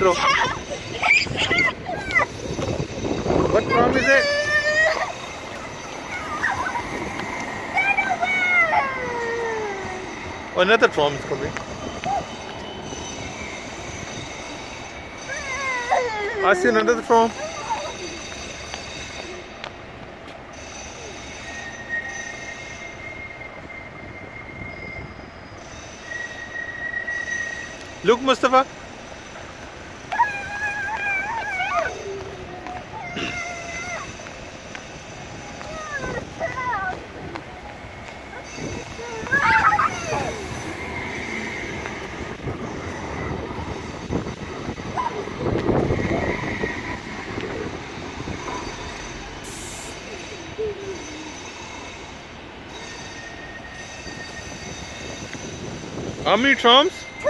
throw. What tram is it? Oh, another tram is coming. I see another tram. Look, Mustafa. How many trams?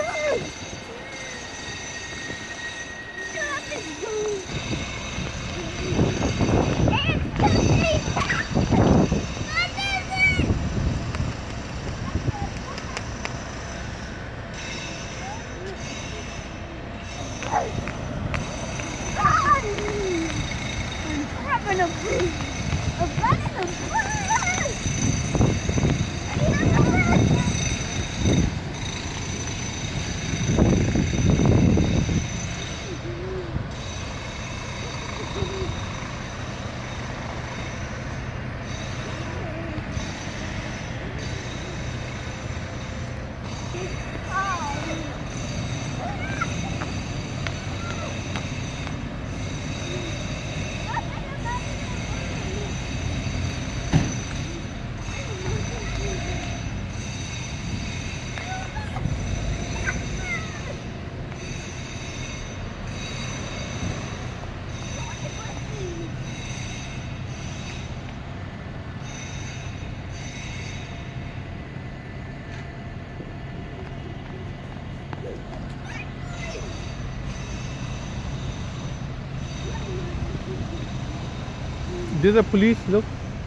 There's a police, look.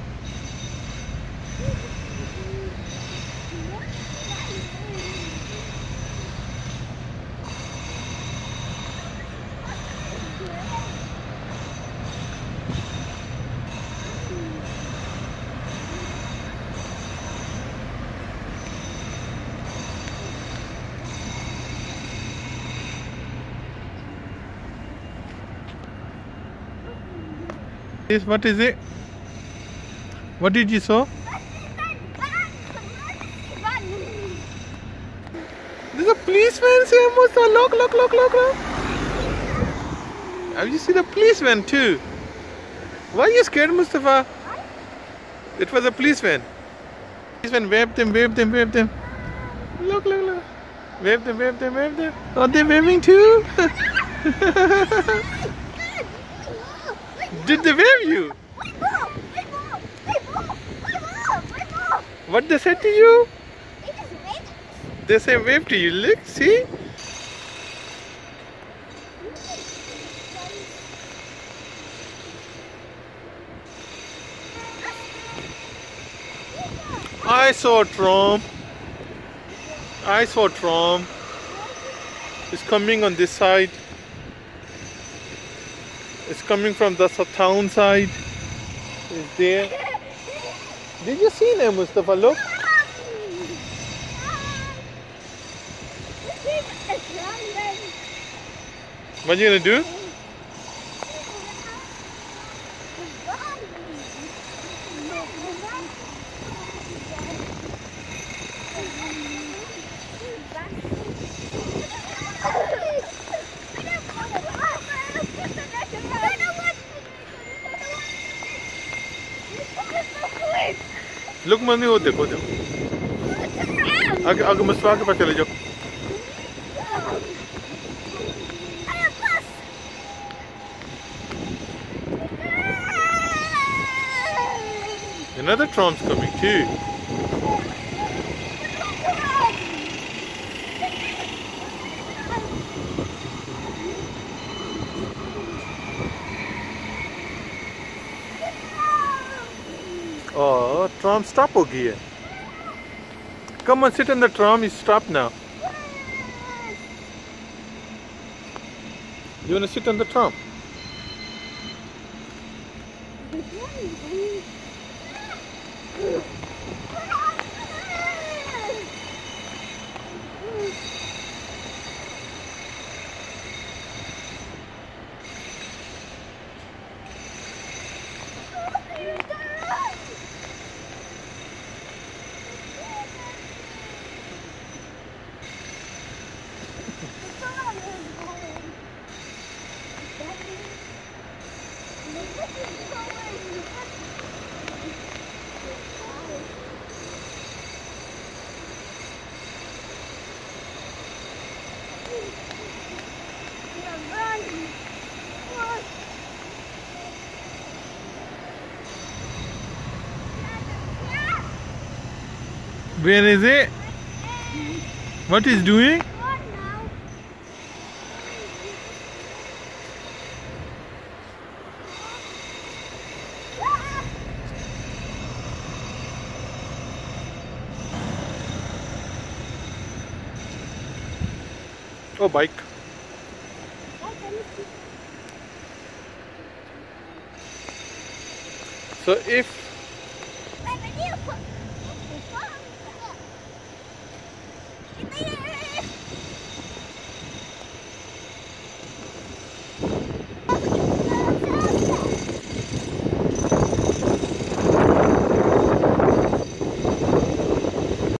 What is it? What did you saw? There's a policeman here, Mustafa. Look. Have you seen the policeman too? Why are you scared, Mustafa? It was a policeman. Policeman waved them. Look. Wave them. Are they waving too? Did they wave you? What they said to you? They say wave to you. Look, see? I saw a tram. It's coming on this side. It's coming from the town side. It's there. Did you see them, Mustafa? Look. What are you gonna do? Look, mummy वो देखो आगे मुस्तफा के पास चले जाओ. Another tram's coming too. Oh, tram stop ho gaya. Come on, sit in the tram. You stop now. You want to sit on the top? Where is it? What is doing? Oh, bike. So if